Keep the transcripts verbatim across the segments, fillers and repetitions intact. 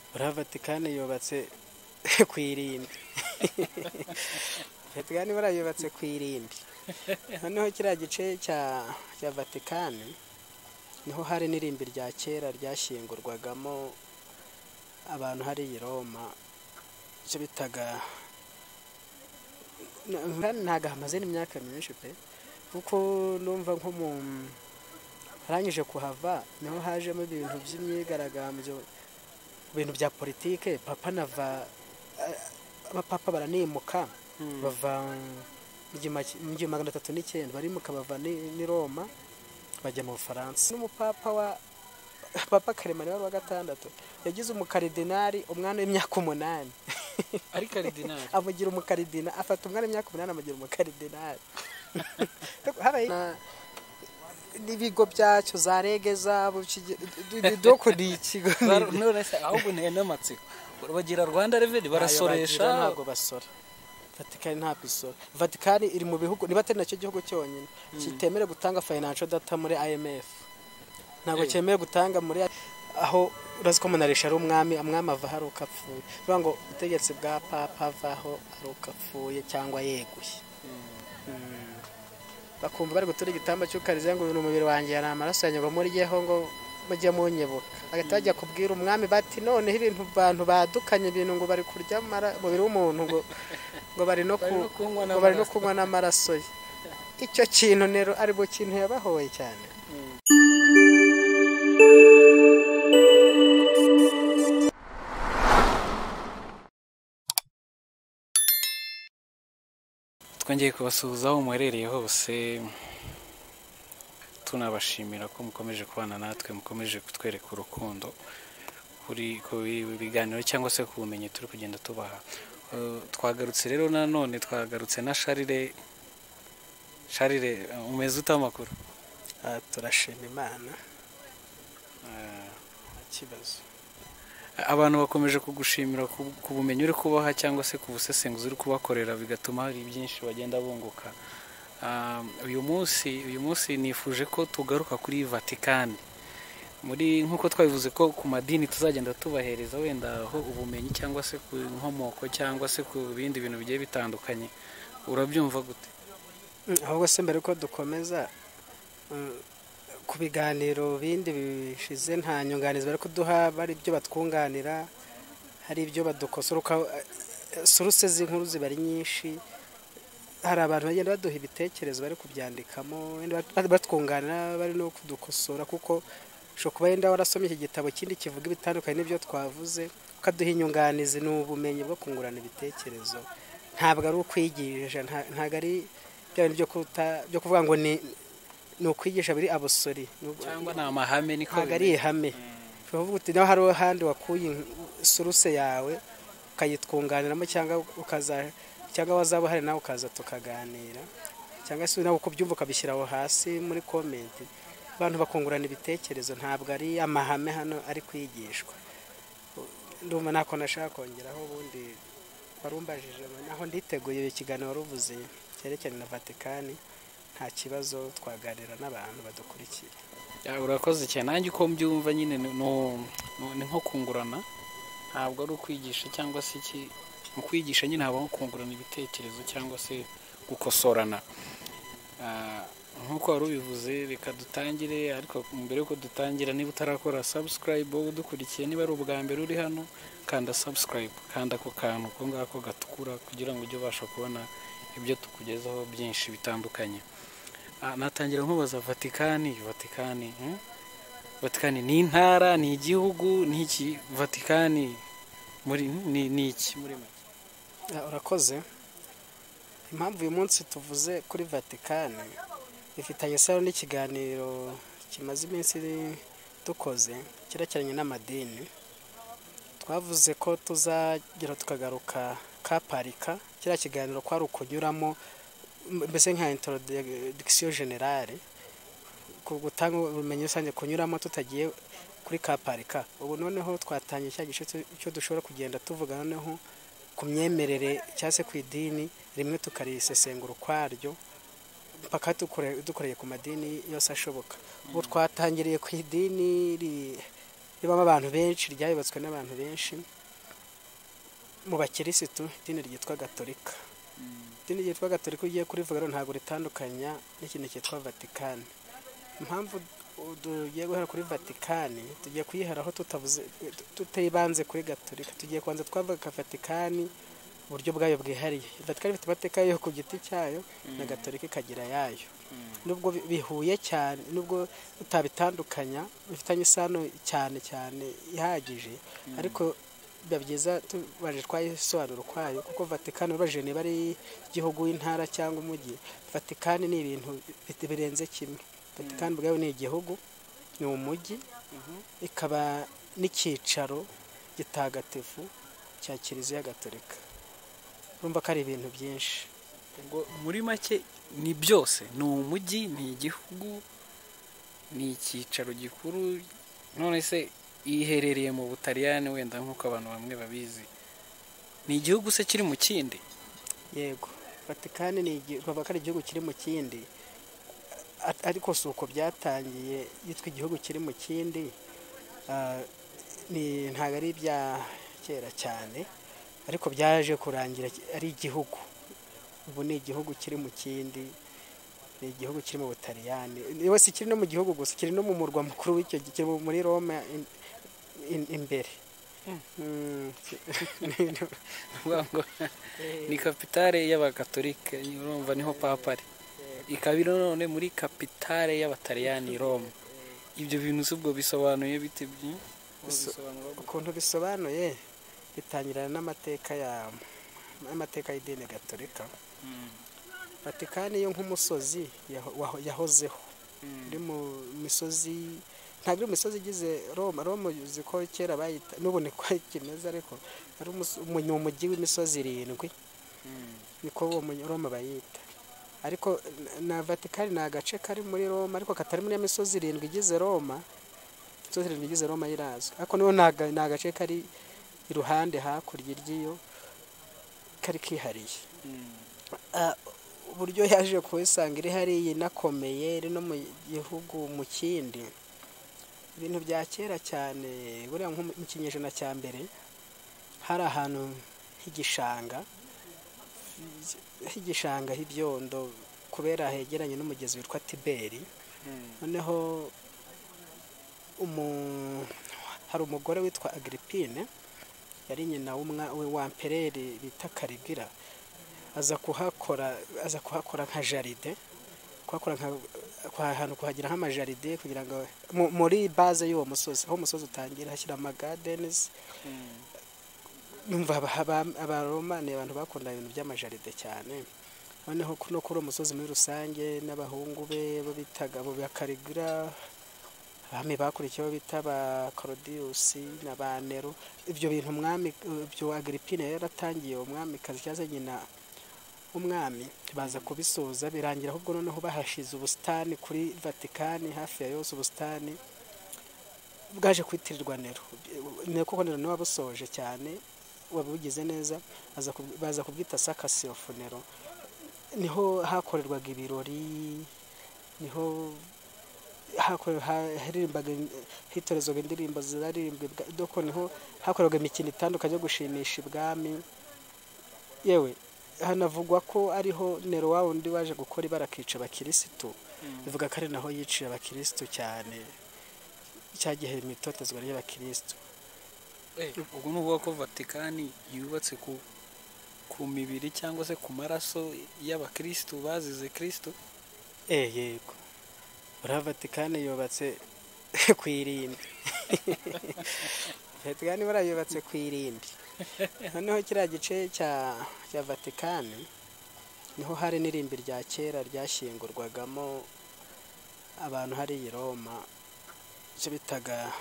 buriya Vatikani yubatse ku irimbi. Vatikani buriya yubatse ku irimbi. Noneho kiriya gice cya cya Vatikani niho hari n'irimbi rya kera ryashyingurwagamo abantu hariya i Roma, icyo bitaga ntabwo hamaze n'imyaka myinshi pe, kuko numva nko mu harangije kuhava niho hajemo ibintu by'imyigaragambyo, ibintu bya politike. Papa nava abapapa baranimuka bava mu gihumbi magana atatu n'icyenda barimuka bava ni Roma bajya mu Bufaransa. N'umupapa wa Papa Karemano wa gatandatu yagize umukaridinari umwana w'imyaka umunani. Ari karidinari amugira umukaridina, afata umwana w'imyaka umunani amugira umukaridinari. N'ibigo byacyo za rege zabo doko ni ikigo none se ahubwo nteye n'amatsiko bagira Rwanda Revenue barasoresha. Ntabwo basora. Vatikani ntabwo isora. Vatikani iri mu bihugu niba atari nacyo gihugu cyonyine kitemere gutanga financial data muri I M F. Ntabwo cyemeye gutanga muri aho urazi ko munarisha ari umwami umwami ava hari ukapfuye. Bivuga ngo ubutegetsi bwa papa avaho ari ukapfuye cyangwa yeguye. Bakumva bari gutura igitamba cy'ukarize ngo uyu umubiri wanjye yana amaraso yanjye muriyeho ngo mujye munyebuka. Agahita bajya kubwira umwami bati noneho ibintu bantu badukanye ibintu ngo bari kurya umubiri w'umuntu ngo ngo bari no ngo bari no kunywa n'amaraso ye. Icyo kintu nero ari bo kintu yabahoye cyane. Twongeye kubasuhuza aho muherereye hose, tunabashimira ko mukomeje kubana natwe, mukomeje kutwereka urukundo kuri ku biganiro cyangwa se ku bumenyi turi kugenda tubaha. Twagarutse rero nanone twagarutse na Charles. Charles, umeze ute amakuru? Turashima Imana. Kibazo abantu bakomeje kugushimira ku bumenyi uri kubaha cyangwa se ku busesenguzi uri kubakorera, bigatuma hari byinshi bagenda bunguka. Uyu munsi uyu munsi nifuje ko tugaruka kuri Vatikani, muri nkuko twabivuze ko ku madini tuzagenda tubahereza wenda aho ubumenyi cyangwa se ku nkomoko cyangwa se ku bindi bintu bigiye bitandukanye. Urabyumva gute? Ahubwo se mbere ko dukomeza ku biganiro bindi bishize nta nyunganizi bari kuduha, bari ibyo batwunganira, hari ibyo badukosora, suruse z'inkuru ziba ari nyinshi. Hari abantu bagenda baduha ibitekerezo bari kubyandikamo, batwunganira bari no kudukosora, kuko ushobora kuba yenda warasomye iki gitabo kindi kivuga ibitandukanye n'ibyo twavuze, ukaduha inyunganizi. Ni ubumenyi bwo kungurana ibitekerezo, ntabwo ari ukwigisha, ntabwo ari byo kuvuga ngo ni ni ukwigisha biri abusori cyangwa ni amahame. Niko ntabwo ari ihame. Uvuga uti naho hari ahandi wakuye suruse yawe ukayitwunganiramo, cyangwa ukaza cyangwa wazaba hari nawe ukaza tukaganira, cyangwa se nawe kubyumva ukabishyira aho hasi muri comment, abantu bakungurana ibitekerezo. Ntabwo ari amahame hano ari kwigishwa. Ndumva nako nashaka kongeraho, ubundi barumbajije naho nditeguye ikiganiro ruvuze cyerekana na Vatikani. Nta kibazo, twaganira n'abantu badukurikiye. Urakoze cyane. Nanjye uko mbyumva nyine ni nko kungurana, ntabwo ari ukwigisha cyangwa se iki. Mu kwigisha nyine habaho kungurana ibitekerezo cyangwa se gukosorana. Nkuko wari ubivuze, reka dutangire. Ariko mbere yuko dutangira, niba utarakora subscribe wowe udukurikiye, niba ari ubwa mbere uri hano, kanda subscribe, kanda ako kantu ko ngako gatukura kugira ngo ujye ubasha kubona ibyo tukugezaho byinshi bitandukanye. Natangira nkubaza Vatikani. Vatikani Vatikani ni intara, ni igihugu, ni iki? Vatikani muri ni iki muri make? Urakoze. Impamvu uyu munsi tuvuze kuri Vatikani ifitanye isano n'ikiganiro kimaze iminsi dukoze cyerekeranye n'amadini. Twavuze ko tuzagira tukagaruka kaparika, kiriya kiganiro kwari ukunyuramo mbese nka introduction generale, gutanga ubumenyi rusange, kunyuramo tutagiye kuri kaparika. Ubu noneho twatanye cya gice cyo dushobora kugenda tuvuga noneho ku myemerere cyangwa se ku idini rimwe tukarisesengura ukwaryo mpaka dukoreye ku madini yose ashoboka. Ubu twatangiriye ku idini ribamo abantu benshi, ryayubatswe n'abantu benshi mu bakirisitu, idini ryitwa gatolika. Idini ryitwa gatolika ugiye kurivuga rero ntabwo ritandukanya n'ikintu cyitwa vatikani. Impamvu tugiye guhera kuri vatikani, tugiye kuyiheraho tutavuze tutibanze kuri gatolika, tugiye kubanza twavuga vatikani uburyo bwayo bwihariye. Vatikani ifite amateka yo ku giti cyayo na gatolika ikagira yayo, nubwo bihuye cyane, nubwo utabitandukanya, bifitanye isano cyane cyane ihagije, ariko biba byiza tubaje twayisobanura kwayo, kuko vatikani baje niba ari igihugu, intara cyangwa umujyi, vatikani ni ibintu birenze kimwe. Vatikani bwayo ni igihugu, ni umujyi, ikaba n'icyicaro gitagatifu cya kiliziya gatolika. Urumva ko ari ibintu byinshi. Ubwo muri make ni byose, ni umujyi, ni igihugu, ni icyicaro gikuru. None se iherereye mu Butaliyani, wenda nk'uko abantu bamwe babizi, ni igihugu se kiri mu kindi? Yego, vatikani ni igihugu kiri mu kindi, ariko si uko byatangiye yitwa igihugu kiri mu kindi. Ntabwo ari ibya kera cyane, ariko byaje kurangira ari igihugu. Ubu ni igihugu kiri mu kindi, ni igihugu kiri mu Butaliyani. Niba si kiri no mu gihugu gusa, kiri no mu murwa mukuru w'icyo gihe, muri Roma imbere. Ni kapitale y'abagatolika, urumva niho papa ari. Ikaba iri none muri kapitale y'abataliyani, Roma. Ibyo bintu si ubwo bisobanuye bite? Ukuntu bisobanuye bitangirana n'amateka ya amateka y'idini gatolika. Vatikani yo nk'umusozi yahozeho, iri mu misozi, ntabwo iri misozi igize Roma. Roma uzi ko kera bayita, n'ubu ni ko kimeze, ariko ari umujyi w'imisozi irindwi, niko uwo Roma bayita. Ariko na Vatikani ni agace kari muri Roma, ariko katari muri ya misozi irindwi igize Roma. Imisozi irindwi igize Roma irazwi, ariko niho ni agace kari iruhande hakurya ry'iyo, kari kihariye. Uburyo yaje kuhisanga iri hariya inakomeye, iri no mu gihugu mu kindi, ibintu bya kera cyane. Buriya nko mu kinyejana cya mbere hari ahantu h'igishanga, h'igishanga h'ibyondo, kubera hegeranye n'umugezi witwa Tiberi. Noneho hari umugore witwa Agripine, yari nyina wa Empereri bita Caligula, aza kuhakora aza kuhakora nka jaride, kuhakora ahantu kuhagira nk'amajaride, kugira ngo muri base y'uwo musozi, aho umusozi utangira, hashyira amagardens. Numva abaromani abantu bakunda ibintu by'amajaride cyane. Noneho no kuri uwo musozi muri rusange, n'abahungu be bo bitaga bo ba Caligula, abami bakurikiyeho bita ba Claudius na ba Nero. Ibyo bintu umwami, ibyo Agripine yaratangiye, umwami kazi cyaza nyina umwami, baza kubisoza birangira ahubwo noneho bahashize ubusitani kuri Vatikani, hafi ya yose ubusitani bwaje kwitirirwa Nero. Ni kuko Nero niwe wabusoje cyane, wabugize neza, baza kubwita Circus of Nero. Niho hakorerwaga ibirori, niho haririmbaga, hitorezwaga indirimbo zaririmbwe, doko niho hakorerwaga imikino itandukanye yo gushimisha ibwami. Yewe hanavugwa ko ariho Nero wa wundi waje gukora ibara akica abakirisitu, bivuga ko ari naho yiciye abakirisitu cyane, cyagihe imitotezwa y'abakirisitu. Ubwo nuvuga ko Vatikani yubatse ku ku mibiri cyangwa se ku maraso y'abakirisitu bazize Kristo? Eh, yego. Ura Vatikani yubatse ku irimbi. Vatikani barayubatse ku irimbi. Noneho kiriya gice cya cya Vatikani niho hari n'irimbi rya kera ryashyingurwagamo abantu hari i Roma, cyo bitaga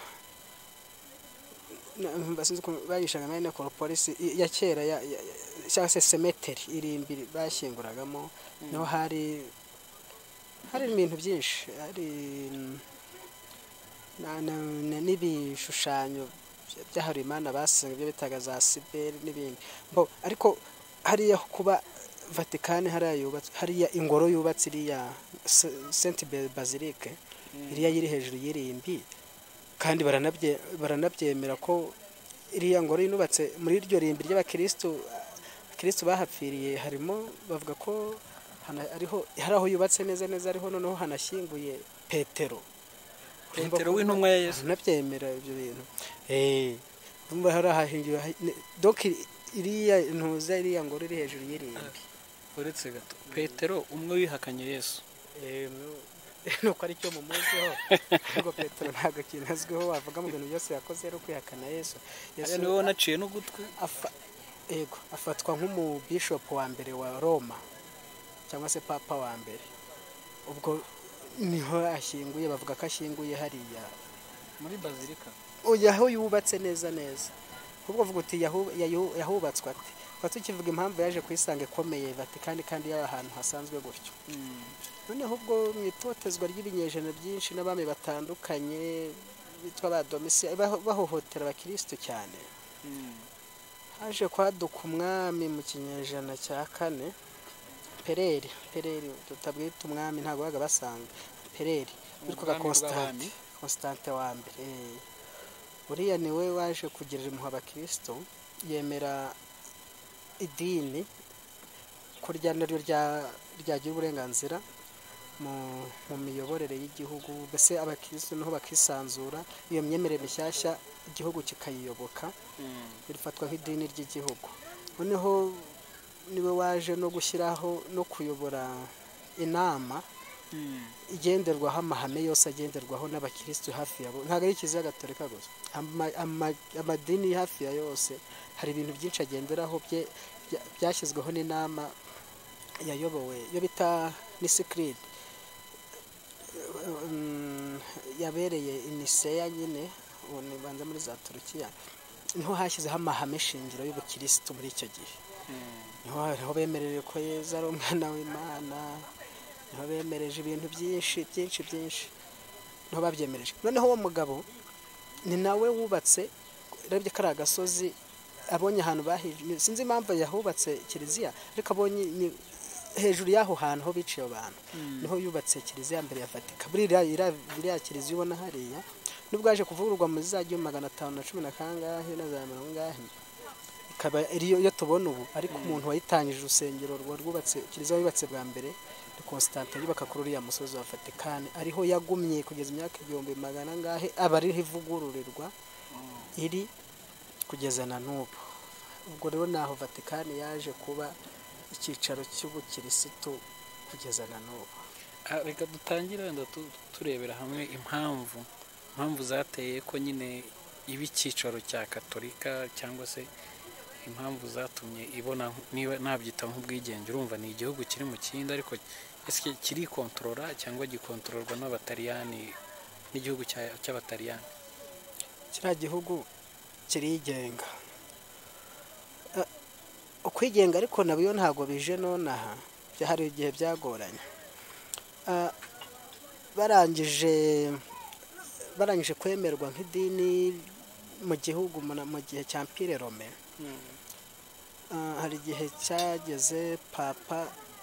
basinze bayishaga na necropolis ya kera ya cyangwa se cemetery, irimbi bashyinguragamo. Niho hari hari ibintu byinshi, hari n'ibishushanyo byahari Imana basenga, byo bitaga za Siberi n'ibindi. Bo ariko hariya kuba Vatikani hariya yubatse, hariya ingoro yubatse iriya Saint Basilique, iriya yiri hejuru y'irimbi, kandi baranabye baranabyemera ko iriya ngoro yubatse muri iryo rimbi ry'abakristo abakristo bahapfiriye harimo bavuga ko hana- ariho hari aho yubatse neza neza ariho noneho hanashyinguye Petero Petero w'intumwa ya Yesu. nabyemera ibyo bintu eh umva hari ahahingiwe donc iriya ntuza iriya ngoro iri hejuru y'irimbi uretse gato Petero umwe wihakanye Yesu. eh nu- nuko ari cyo mumuziho ngo Petero ntabwo kinazweho wavuga mu bintu byose yakoze ari kwihakana Yesu Aya niwe wanaciye n'ugutwi. afa ego afatwa nk'umu bishop wa mbere wa Roma cyangwa se papa wa mbere ubwo niho ashyinguye bavuga ko ashyinguye hariya muri bazilika. oya aho yubatse neza neza ahubwo avuga uti yahu- yayu- yahubatswe ati tukaba tukivuga impamvu yaje kuyisanga ikomeye Vatikani kandi yaba ahantu hasanzwe gutyo noneho ubwo mu itotezwa ry'ibinyejana byinshi n'abami batandukanye bitwa ba Domisiya baho- bahohotera abakristo cyane haje kwaduka umwami mu kinyejana cya kane Pereri Pereri tutabwita umwami ntabwo baga basanga Pereri witwaga Ubwami Constante bw'abami. Constante wa mbere eh. uriya niwe waje kugirira impuhwe abakristo yemera idini ko rya naryo rya ryagira uburenganzira mu mu miyoborere y'igihugu mbese abakristo niho bakisanzura iyo myemerere mishyashya igihugu kikayiyoboka bifatwa nk'idini ry'igihugu noneho niwe waje no gushyiraho no kuyobora inama igenderwaho amahame yose agenderwaho n'abakristo hafi yabo ntabwo ari kiliziya gatolika gusa Ama- ama- amadini hafi ya yose hari ibintu byinshi agenderaho bye- bya- byashyizweho n'inama yayobowe yo bita nisikiride yabereye iniseya nyine ubu nibanza muri za turukiya niho hashyizeho amahame shingiro y'ubukirisitu muri icyo gihe niho niho bemereje ko Yezu ari umwana w'Imana niho bemereje ibintu byinshi byinshi byinshi niho babyemereje noneho uwo mugabo ni nawe wubatse urebye kari agasozi abonye ahantu bahije sinzi impamvu yahubatse kiliziya ariko abonye ni- hejuru y'aho hantu ho biciye abantu niho yubatse kiliziya mbere ya Vatika buriya iriya kiliziya ubona hariya nubwo yaje kuvugururwa mu za gihumbi magana atanu na cumi na kangahe na za mirongo ingahe ikaba ariyo iyo tubona ubu ariko umuntu wayitangije urusengero rwa rwubatse kiliziya yubatse bwa mbere ni Constante yubaka kuri uriya musozi wa Vatikani ariho yagumye kugeza imyaka igihumbi magana angahe aba ariho ivugururirwa iri kugeza na n'ubu ubwo rero naho Vatikani yaje kuba icyicaro cy'ubukirisitu kugeza na n'ubu Ah, reka dutangire wenda tu- turebera hamwe impamvu impamvu zateye ko nyine iba icyicaro cya katolika cyangwa se impamvu zatumye ibona niba nabyita nk'ubwigenge urumva ni igihugu kiri mu kindi ariko ese kirikontorora cyangwa gikontororwa n'abataliyani n'igihugu cya- cy'abataliyani. kiriya gihugu kirigenga Eh, ukwigenga ariko nabyo ntabwo bije nonaha bya- hari igihe byagoranye Eh, barangije barangije kwemerwa nk'idini mu gihugu mu- mu gihe cya Mpire Rome Eh, hari igihe cyageze papa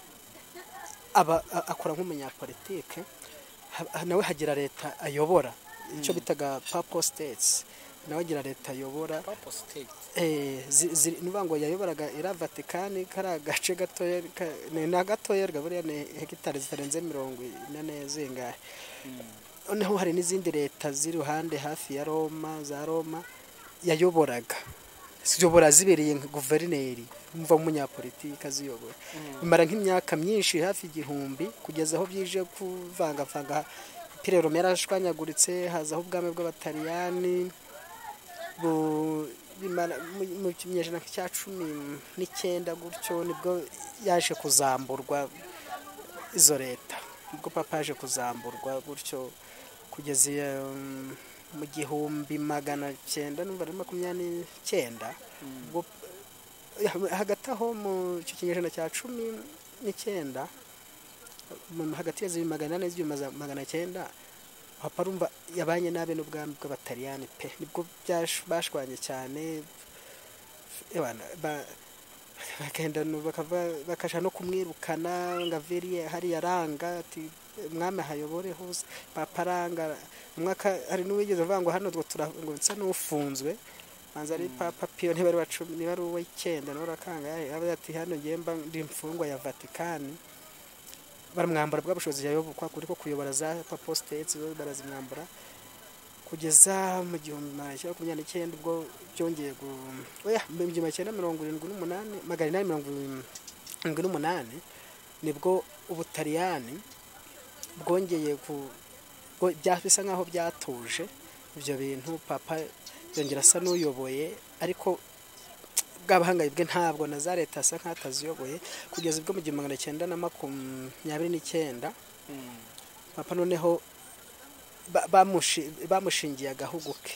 aba a- akora nk'umunyapolitike ha- nawe hagira leta ayobora icyo bitaga papal states nawe agira leta ayobora Papa State. eh zi- zi- nivuga ngo yayoboraga ira Vatikani kari agace gatoya ka- ni na gatoya buriya ni hegitari zitarenze mirongo ine zingahe noneho hari n'izindi leta ziri iruhande hafi ya Roma za Roma yayoboraga ziyobora zibereye nka guverineri umva umunyapolitiki aziyobora bimara nk'imyaka myinshi hafi igihumbi kugeza aho byije kuvangavanga Mpire Rome yarashwanyaguritse hazaho ubwami bw'abataliyani bu- bimara- mu- mu kinyejana cya cumi n'icyenda gutyo nibwo yaje kuzamburwa izo leta nibwo papa yaje kuzamburwa gutyo kugeza um, mu gihumbi magana cyenda n'umva ari makumyabiri n'icyenda ubwo hagati aho mu icyo kinyejana cya cumi n'icyenda mu- hagati ya zibiri magana ane n'izibiri magana cyenda papa arumva yabanye nabi n'ubwami bw'abataliyani pe nibwo byash- bashwanye cyane Ebana, ba- bakagenda nu- bakava- bakasha no kumwirukana ngo aviriye hariya aranga ati umwami hayobore hose papa aranga umwaka hari n'uwigeze avuga ngo hano twa ngo nsa n'ufunzwe manza ari papa Pio niba ari wa cumi niba ari uw'icyenda niba arakanga yavuze ati hano ngiye mba ndi imfungwa ya Vatikani baramwambara bwa bushobozi yayobokwa kuri ko kuyobora za Papal States barazimwambura kugeza mu gihumbi magana cyenda makumyabiri n'icyenda ubwo byongeye gu oya mu gihumbi magana cyenda mirongo irindwi n'umunani magana inani mirongo irindwi n'umunani nibwo Ubutaliyani bwongeye ku bwo byafisa nkaho byatuje ibyo bintu papa yongera asa n'uyoboye ariko bw'abahangaye bwe ntabwo na za leta asa nk'ataziyoboye kugeza ubwo mu gihumbi magana cyenda na makumyabiri n'icyenda papa noneho ba- bamushi- bamushingiye agahugu ke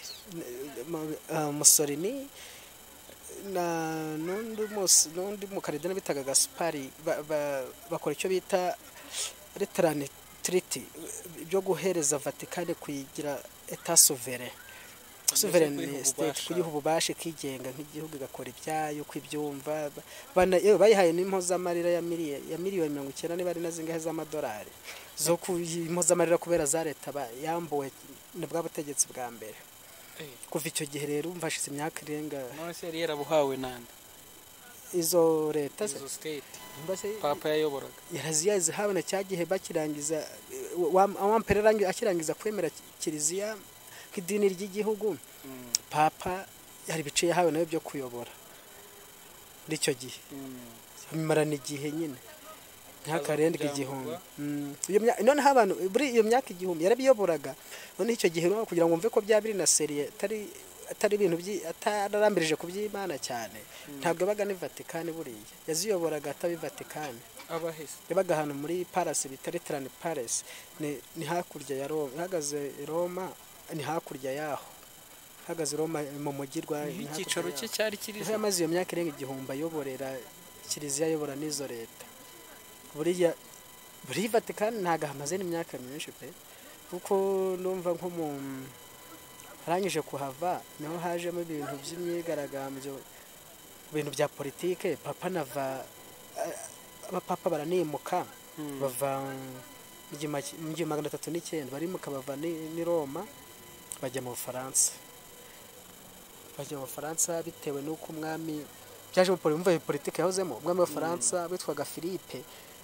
uh, Mussolini na n'undi mus- n'undi mukaridina bitaga Gaspari ba- ba- bakora icyo bita Lateran Treaty byo guhereza Vatikani kuyigira etat souverain sovereign kuyiha state ububasha. kuyiha ububasha ikigenga nk'igihugu igakora ibyayo uko ibyumva bana yewe bayihaye n'impozamarira ya miliyoni ya miliyoni mirongo icyenda niba ari na zingahe z'amadolari zo impozamarira kubera za leta ba- yambuwe ni bwa butegetsi bwa mbere kuva icyo gihe rero umva hashize imyaka irenga none se yari yarabuhawe nande izo leta se izo state mbese papa yayoboraga yaraziya zihabona cyagihe bakirangiza wampere akirangiza kwemera kiliziya nk'idini ry'igihugu papa hari bice yahawe nayo byo kuyobora muri icyo gihe bimarana igihe nyine nk'akarendwe igihumbi Mm. Iyo mya- noneho abantu muri iyo myaka igihumbi yarabiyoboraga noneho icyo gihe no kugira ngo mve ko byaba biri na seriye atari atari ibintu byi- atararambirije ku by'Imana cyane ntabwo yabaga ni Vatikani buriya yaziyoboraga atabi Vatikani abahise yabaga ahantu muri Palace bita Lateran Palace ni, ni hakurya ya Roma ihagaze i Roma ni hakurya yaho ihagaze i Roma mu mujyi rwa niho ni hakurya icyicaro yaho. cye cyari Niho kiriho yamaze iyo myaka irenga igihumbi ayoborera kiliziya ayobora n'izo leta buriya buriya i Vatikani ntabwo hamaze n'imyaka myinshi pe kuko numva nko mu arangije kuhava niho hajemo ibintu by'imyigaragambyo ibintu bya politike papa nava abapapa baranimuka bava mu gihumbi magana atatu n'icyenda barimuka bava ni ni Roma bajya mu Bufaransa bajya mu Bufaransa bitewe n'uko umwami byaje mu umva politike yahozemo umwami w'Abafaransa witwaga Philippe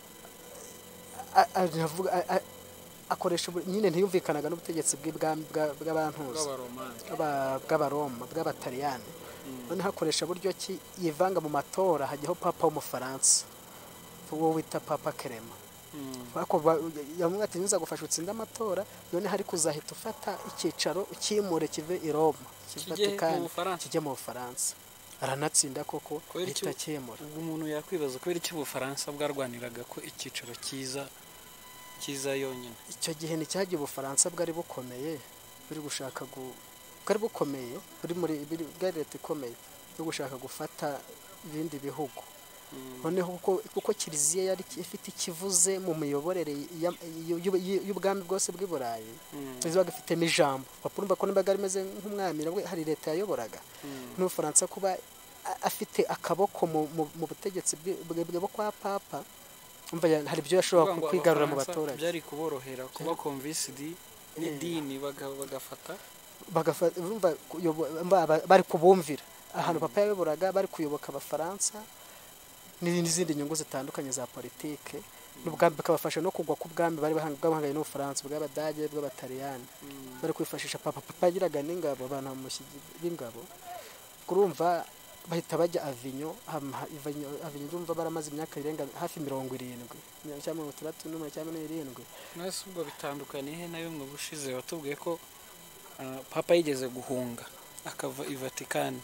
a- a- aravuga- a- a- akoresha ubu- nyine ntiyumvikanaga n'ubutegetsi bw'ibwami bwa- bw'abantuza bw'abaromani bw'aba- bw'abaroma bw'abataliyani none hakoresha buryo ki yivanga mu matora hajyaho papa w'umufaransa uwo wita papa Kerema ariko yamubwira ati niza gufasha utsinda amatora none hari kuzahita ufata icyicaro ukimure kive i Roma Kijye Vatikani mu Bufaransa. kijye mu Bufaransa aranatsinda koko Kubera ahita iki- akemura ubwo umuntu yakwibaza kubera iki Ubufaransa bwarwaniraga ko icyicaro cyiza cyiza yonyine icyo gihe nticyagiye Ubufaransa bwari bukomeye buri gushaka gu bwari bukomeye buri muri buri- bwari leta ikomeye yo gushaka gufata ibindi bihugu noneho kuko kuko kiliziya yari ifite ikivuze mu miyoborere ya- y'u- y'u- y'ubwami bwose bw'i Burayi izabaga ifitemo ijambo papa urumva ko nibaga rimeze nk'umwami nabwo hari leta yayoboraga n'Ubufaransa kuba a- afite akaboko mu, mu, mu butegetsi bwe- bwe- bwe kwa papa umva ya- hari ibyo yashobora Kuvuga ngo kwigarura mu Abafaransa baturage byari kuborohera kuba convinced n'idini baga- bagafata bagafata urumva kuyobo- mba- ba- bari kubumvira ahantu papa yayoboraga bari kuyoboka Abafaransa n'izindi nyungu zitandukanye za politike n'ubwami bakabafasha no kugwa k'ubwami bari bahang- bwahanganye n'Ubufaransa bw'Abadage bw'Abataliyani bari kwifashisha papa papa yagiraga n'ingabo abantu bamushyigi b'ingabo kurumva bahita bajya Avignon hama- Avignon Avignon urumva baramaze imyaka irenga hafi mirongo irindwi cyangwa mirongo itandatu n'umwe cyangwa n'irindwi nase ubwo bitandukanye he na bimwe bushize watubwiye ko ah, papa yigeze guhunga akava i Vatikani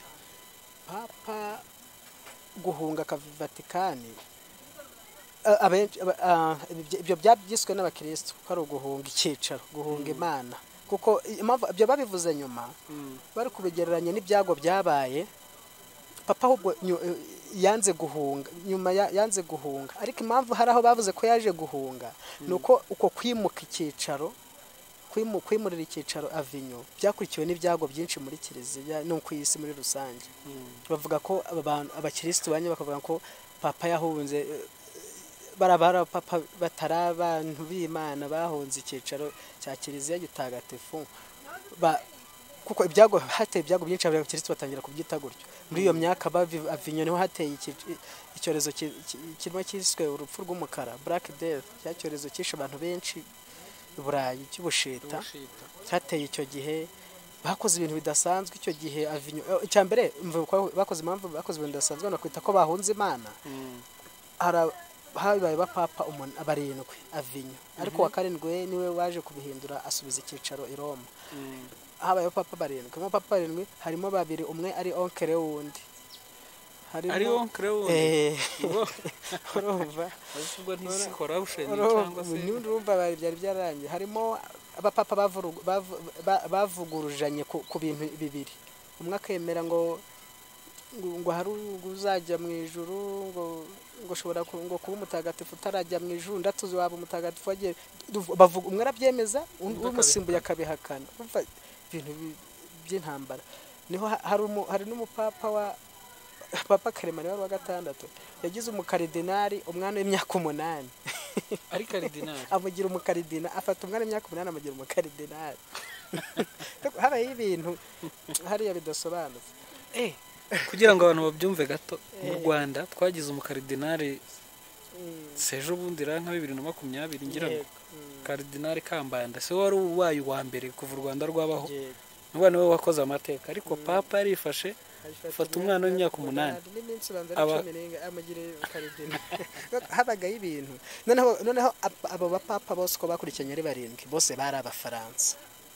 papa guhunga akava i Vatikani a- abenshi aba- ah, ibyo- ibyo byabyiswe n'abakristo ko ari uguhunga icyicaro guhunga imana kuko impamvu ibyo babivuze nyuma bari kubigereranya n'ibyago byabaye papa ahubwo nyu- yanze guhunga nyuma ya- yanze guhunga ariko impamvu hari aho bavuze ko yaje guhunga ni uko uko kwimuka icyicaro kwimu- kwimurira icyicaro Avinyo byakurikiwe n'ibyago byinshi muri kiliziya no ku isi muri rusange. Bavuga ko aba bantu abakirisitu banye bakavuga ko papa yahunze, eh, barabara papa batari abantu b'Imana bahunze icyicaro cya kiliziya gitagatifu. Ba kuko ibyago hateye ibyago byinshi abakirisitu batangira kubyita gutyo. Muri iyo myaka bavi- Avinyo niho hateye iki- icyorezo ki- ki- kirimo cyiswe urupfu rw'umukara, Black Death, cya cyorezo cyishe abantu benshi i Burayi cy'ubushita. Ubushita. Cyateye icyo gihe, bakoze ibintu bidasanzwe icyo gihe Avinyo. eh, icya mbere mvuga ko bakoze impamvu bakoze ibintu bidasanzwe banakwita ko bahunze Imana. Mm. Hara- habaye bapapa umun- barindwi Avinyo, ariko wa karindwi we niwe waje kubihindura asubiza icyicaro i Roma. Mm. Habaye papa barindwi, mu papa barindwi harimo babiri, umwe ari onkere wundi, harimo Ari onkre wundi. eh Ubwo urumva ubwo ntisi corruption urumva cyangwa se urumva bari byari byarangiye. Harimo abapapa bavuru- bavu- ba- bavugurujanye ku ku bintu bibiri. Umwe akemera ngo ngo ngo hari uzajya mu ijuru, ngo ngo ushobora ku- ngo kuba umutagatifu utarajya mu ijuru, ndatuzi waba umutagatifu wagiye, bavuga umwe arabyemeza, undi Undi umusimbuye akabihakana. Urumva ibintu bi- by'intambara. Niho ha- hari umu- hari n'umupapa wa papa Karemano wari wa gatandatu yagize umukaridinari umwana w'imyaka umunani ari karidinali. amugira umukaridina, afata umwana w'imyaka umunani amugira umukaridinari. Habaye ibintu hariya bidasobanutse. Eh, kugira ngo abantu babyumve gato, mu Rwanda twagize umukaridinali Mm, sejo bundi ra nka bibiri na makumyabiri ngira ngo yego, mm, karidinali Kambanda se wari uwaye uwa mbere kuva u Rwanda rwabaho. yego. Nuba niwe wakoze amateka, ariko papa yarifashe Fata umwana w'imyaka umunani. n'iminsi ubanza Aba- ari cumi n'imwe amugire karidina. Habagaho ibintu. Noneho noneho ab- abo bapapa bose uko bakurikiranye ari barindwi bose bari Abafaransa.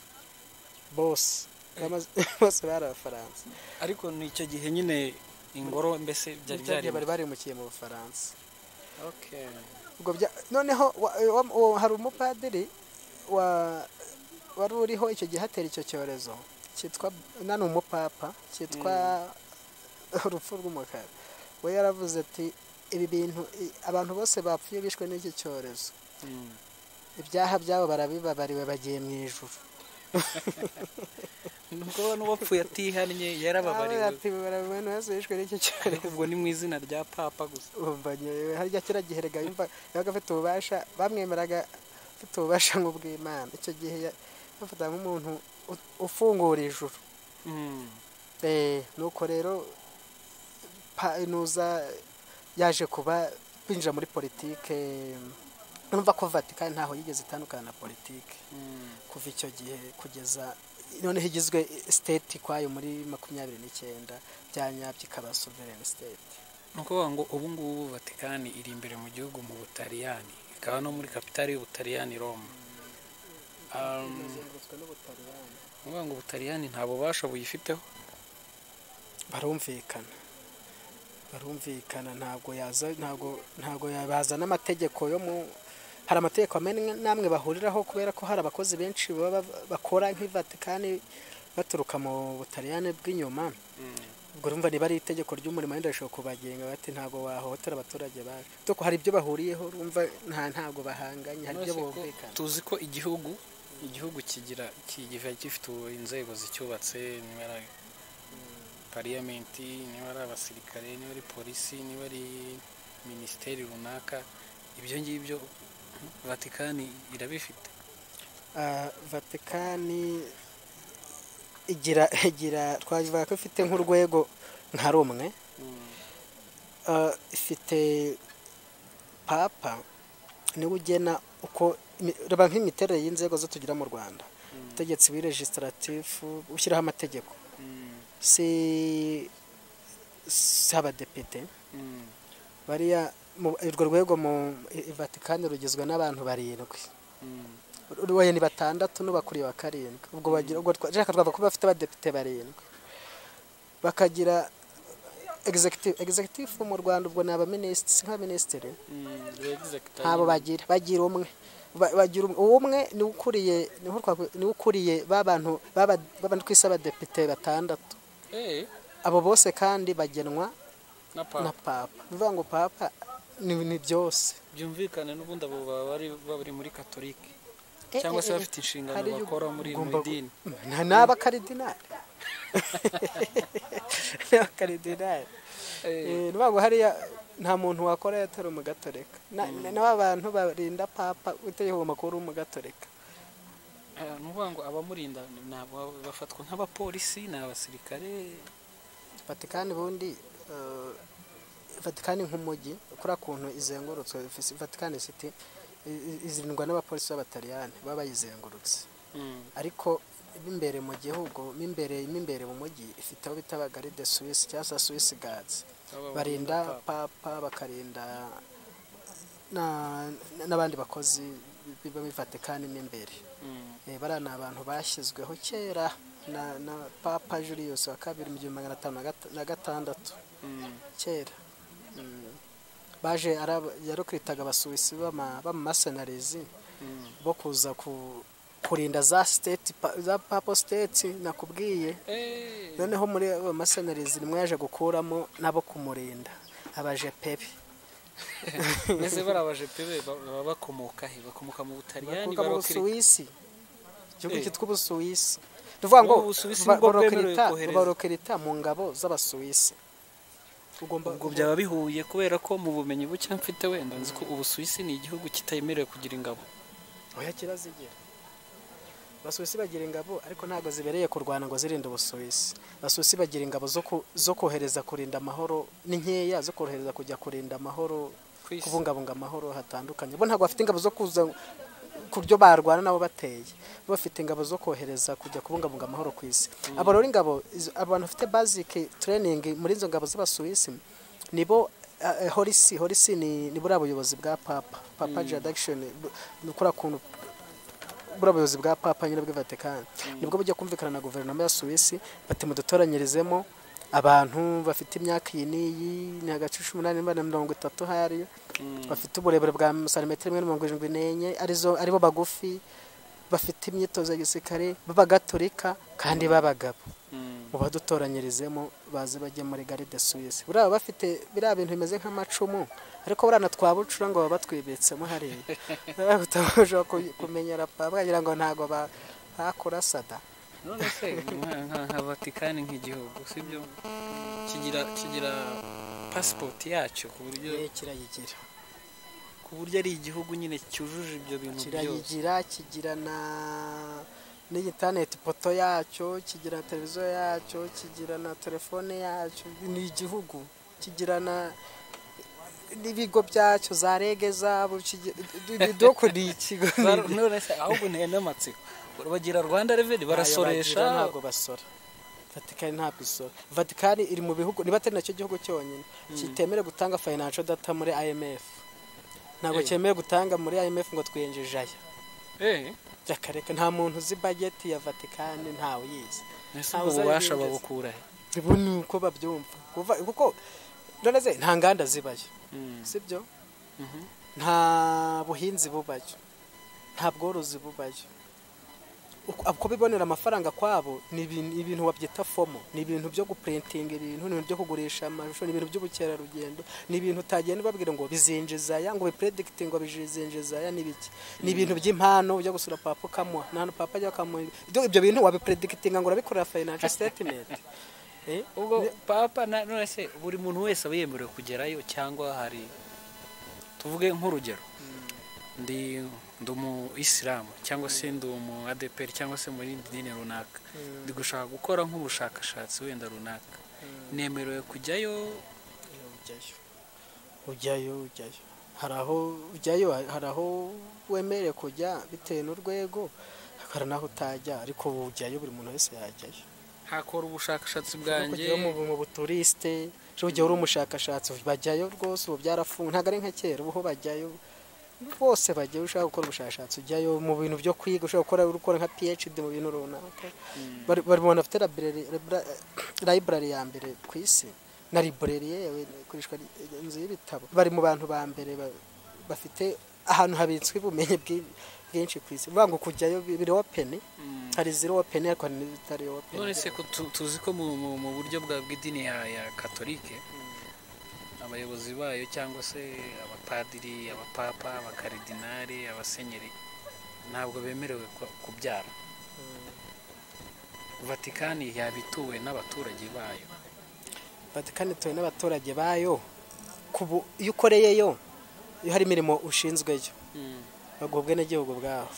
Bose Bamaze- bose bari Abafaransa. ariko ni icyo gihe nyine ingoro mbese byari Icyo gihe byari. bari barimukiye mu Bufaransa. Okay. Ubwo bya- noneho wa- wa- wa- hari umupadiri wa wari uriho icyo gihe hatera icyo cyorezo cyitwa nani umupapa cyitwa urupfu rw'umukara. We yaravuze ati ibi bintu i- abantu bose bapfuye bishwe n'iki cyorezo, Mm. ibyaha byabo barabibabariwe bagiye mu ijuru. Nubwo n'uwapfuye atihannye Aho yarababariwe. ati barabibona wese bishwe n'iki cyorezo. Ubwo ni mu izina rya papa gusa. Umva nyewe harya kira gihe rega yumva yabaga afite ububasha, bamwemeraga afite ububasha nk'ubw'Imana. Icyo gihe ya- bafata nk'umuntu u- ufungura ijuru. Mm. Eh, nuko rero pa- nuza yaje kuba kwinjira muri politike. Numva ko Vatican ntaho yigeze itandukana na politike Mm. kuva icyo gihe kugeza none higizwe state kwayo muri makumyabiri n'icyenda, bya nyabyo ikaba sovereign state. Ni ukuvuga ngo ubu ngubu Vatikani iri imbere mu gihugu mu Butaliyani, ikaba no muri kapitali y'Ubutaliyani Roma. Um, Izengurutswe n'Ubutaliyani. ni ukuvuga ngo Ubutaliyani nta bubasha buyifiteho. Barumvikana barumvikana ntabwo yaza ntabwo ntabwo yabaza n'amategeko yo mu, hari amategeko amwe namwe bahuriraho kubera ko hari abakozi benshi baba bakora nk'i Vatikani baturuka mu Butaliyani bw'inyuma. Ubwo urumva niba ari itegeko ry'umurimo wenda rishobora kubagenga bati ntabwo wahohotera abaturage baje. Doko hari ibyo bahuriyeho urumva nta ntabwo bahanganye, hari ibyo Nonese ko bumvikana. tuzi ko igihugu igihugu kigira kigiva gifite inzego zicyubatse, niba ari parliamenti, niba ari abasirikare, niba ari polisi, niba ari minisiteri runaka, ibyo ngibyo Vatikani irabifite. Ah, Vatikani igira igira twavuga ko ifite nk'urwego nka rumwe. Ah, ifite papa niwe ugena uko imi- reba nk'imiterere y'inzego zo tugira mu Rwanda. Ubutegetsi bw'ilegislatifu ushyiraho amategeko, si si abadepite bariya mu- urwo rwego mu i- i Vatikani rugizwe n'abantu barindwi. Uruwaye ni batandatu n'ubakuriye wa karindwi. Ubwo bagira ubwo twa- reka twavuga ko bafite abadepite barindwi. Bakagira executive executive mu Rwanda, ubwo ni abaminisitiri nk'abaminisitiri ntabo bagira bagira umwe Ba- bagira umwe umwe ni ukuriye niho twavuga- ni ukuriye babantu baba babantu kwisa abadepite batandatu. Eh, Abo bose kandi bagenwa na na papa. papa. Bivuga ngo papa ni, ni byose. Byumvikane n'ubundi abo baba bari bari muri Katolike. cyangwa se bafite inshingano bakora muri mu dini n'abakaridinari n'abakaridinari nubwo hariya nta muntu wakora yatari umugatolika n'aba bantu barinda papa utegeka amakuru umugatolika. nuvuga ngo abamurinda nabo bafatwa nk'abapolisi n'abasirikare. Vatikani bundi Vatikani nk'umujyi kuri akuntu izengurutswe Vatikani City izirindwa n'abapolisi b'abataliyani baba bayizengurutse, ariko imbere mu gihugu imbere imbere mu mujyi ifite aho bita Garde Suisse cyangwa Swiss Guards barinda papa bakarinda n'abandi bakozi biba muri Vatikani n'imbere. Barana abantu bashyizweho kera na na Papa Julius wa kabiri mu gihumbi magana atanu na gatandatu kera. Baje yarokritaga abasuwisi bama bamasenarizi bo kuza ku kurinda za state za papa state nakubwiye. Noneho muri amasenarizi nimwe yaje gukuramo nabo kumurinda abaje pepe. Nese barabaje pepe baba bakomoka he? Bakomoka mu Butaliyani barokirita igihugu cyitwa Ubusuwisi. Tuvuga ngo barokirita mu ngabo z'Abasuwisi. Ubwo byaba bihuye kubera ko mu bumenyi buke mfite wenda nzi ko Ubusuwisi ni igihugu kitayemerewe kugira ingabo. Oya kirazigera. Abasuwisi bagira ingabo ariko ntago zibereye kurwana ngo zirinda Ubusuwisi. Abasuwisi bagira ingabo zo zo kohereza kurinda amahoro n'inkeya zo kohereza kujya kurinda amahoro, kubungabunga amahoro hatandukanye. Bo ntago bafite ingabo zo kuza kuryo barwana nabo bateye. Bafite ingabo zo kohereza kujya kubungabunga amahoro ku isi. Abo rero ingabo abantu bafite basic training muri izo ngabo z'Abasuwisi nibo Horisi Horisi ni ni buri abayobozi bwa papa papa jurisdiction nukora kuntu burabuyobozi bwa papa nyine bwa Vatican nibwo bujya kumvikana na guverinoma ya Suisse bati mudutoranyirizemo abantu bafite imyaka yiniyi ni hagati y'umunani na mirongo itatu hari bafite uburebure bwa santimetero mirongo irindwi n'enye arizo aribo bagufi bafite imyitozo ya gisirikare b'abagatolika kandi b'abagabo mu badutoranyirizemo baze bajye muri Garde Suisse. Buraba bafite bira bintu bimeze nk'amacumu ariko burana twabucura ngo babatwibetsemo hari utaje kumenyera papa bagira ngo ntago bakora sada. None se nka Vatikani nk'igihugu sibyo kigira kigira passport yacyo ku buryo kirayigira ku buryo ari igihugu nyine cyujuje ibyo bintu byose. Kirayigira kigira na ni internet poto yacyo kigira televiziyo yacyo kigira na telefone yacyo ni igihugu kigira na nibigo byacyo za rege zabo doko ni ikigo. None se ahubwo ne n'amatsiko bagira Rwanda Revenue barasoresha ntago basora. Vatikani ntabwo isora. Vatikani iri mu bihugu niba atari nacyo gihugu cyonyine kitemere gutanga financial data muri I M F. Ntabwo cyemeye gutanga muri I M F ngo twiyenjeje aya. Eh Jakareka nta muntu uzi budget ya Vatikani ntawe yize. Ntabwo ubasha babukura he. Ibo ni uko babyumva. Kuko none ze nta nganda zibayo. Sibyo? Nta buhinzi bubayo. Nta bworozi bubayo. Uko bibonera amafaranga kwabo ni ibintu wabyita fomo, ni ibintu byo guprinting ibintu, ni byo kugurisha amashusho, ni ibintu by'ubukera rugendo, ni ibintu utagenda babwira ngo bizinjiza ya ngo bipredicting ngo bizinjiza ya nibiki. Ni ibintu by'impano byo gusura papa kamwa, nano papa ajya kamwa. Ibyo bintu wabipredicting ngo urabikorera financial statement. Eh ubwo papa none se buri muntu wese abeyemerewe kugerayo cyangwa hari tuvuge nk'urugero ndi ndumu Islam cyangwa se ndumu A D P R cyangwa se muri dini runaka ndi gushaka gukora nk'ubushakashatsi wenda runaka nemerewe kujyayo ujyayo ujyayo haraho ujyayo haraho wemere kujya bitewe n'urwego hakara naho utajya ariko ujyayo buri muntu wese yajyayo hakora ubushakashatsi bwanjye mu buturiste cyo ujya uri umushakashatsi bajyayo rwose ubu byarafunga ntago ari nka kera ubu bajyayo bose bagiye ushaka gukora ubushakashatsi ujyayo mu bintu byo kwiga ushaka gukora gukora nka PhD mu bintu runaka bari mu afite library ya mbere ku isi na library yewe kurishwa inzu y'ibitabo bari mu bantu ba mbere bafite ahantu habitswe ubumenyi bwinshi ku isi bango kujyayo biri open hari zero open ariko bitari open. None se ko tuzi ko mu buryo bwa bw'idini ya Katolike abayobozi bayo cyangwa se abapadiri abapapa abakaridinari abasenyeri ntabwo bemerewe ku- kubyara. Vatikani yabituwe n'abaturage bayo. Vatikani ituwe n'abaturage bayo, kubu iyo ukoreyeyo, iyo hari imirimo ushinzweyo baguha ubwenegihugu bwaho.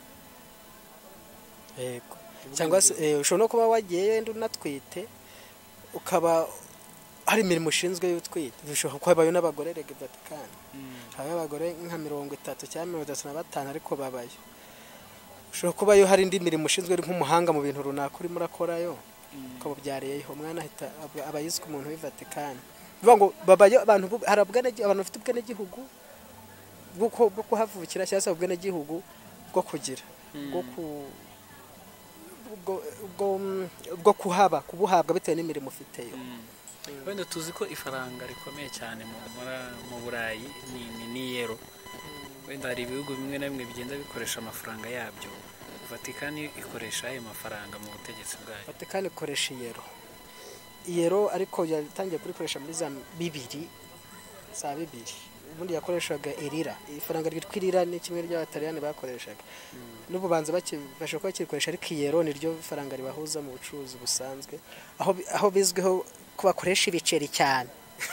Yego. Cyangwa se eh, ushobora no kuba wagiyeyo wenda unatwite, ukaba hari imirimo ushinzwe y'utwite. Bishobora kuba habayo n'abagore rege Vatikani. Habayo abagore nka mirongo itatu cyangwa mirongo itatu na batanu ariko babayo. Ushobora kubayo hari indi mirimo ushinzwe uri nk'umuhanga mu bintu runaka urimo urakorayo, ukabubyariyeho umwana ahita aba- aba yiswe umuntu w'i Vatikani. Bivuga ngo babayo abantu bu- hari ubwene- abantu bafite ubwenegihugu bwo ku- bwo kuhavukira cyangwa se ubwenegihugu bwo kugira bwo ku bwo- bwo- bwo kuhaba kubuhabwa bitewe n'imirimo ufiteyo. Wenda tuzi ko ifaranga rikomeye cyane mu muri- mu Burayi ni ni ni yero. Wenda hari ibihugu bimwe na bimwe bigenda bikoresha amafaranga yabyo. Vatikani ikoresha ayo mafaranga mu butegetsi bwayo. Vatikani ikoresha iyero iyero ariko yatangiye kurikoresha muri za bibiri za bibiri ubundi yakoreshaga irira. Ifaranga ryitwa irira ni kimwe ry'abataliyani bakoreshaga, n'ububanza bakifasha ko bakikoresha, ariko iyero niryo faranga ribahuza mu bucuruzi busanzwe, aho bi- aho bizwiho ko bakoresha ibiceri cyane.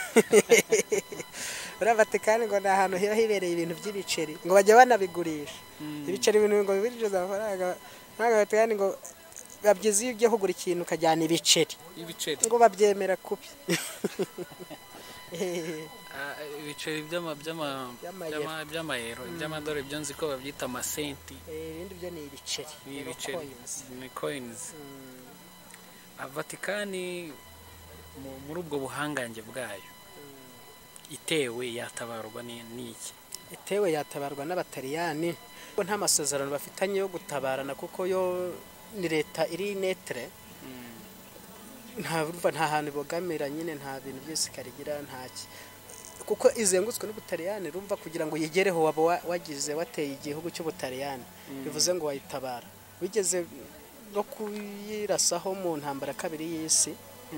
Uriya Vatikani ngo ni ahantu hiba hibereye ibintu by'ibiceri, ngo bajya banabigurisha ibiceri, ibintu ngo binjiza amafaranga. Ntabwo Vatikani ngo babyize iyo ugiye kugura ikintu ukajyana ibiceri, Ibiceri. ngo babyemera kubi. Ah, ibiceri by'ama by'ama By'amayero. by'ama- by'amayero, by'amadolari byo nzi ko babyita amasenti. Eh, ibindi byo ni ibiceri, Ni Euro ibiceri, coins. ni coins. Mm, Ah, Vatikani mu- muri ubwo buhangange bwayo itewe yatabarwa ni n'iki? itewe yatabarwa n'abataliyani, ko nta masezerano bafitanye yo gutabarana, kuko yo ni leta iri netre, nta urumva nta hantu ibogamira, nyine nta bintu byose ikarigira, ntaki, kuko izengutswe n'ubutaliyani. Rumva kugira ngo yigereho waba wa- wagize wateye igihugu cy'ubutaliyani, bivuze ngo wayitabara. Bigeze no kuyirasaho mu ntambara ya kabiri y'isi,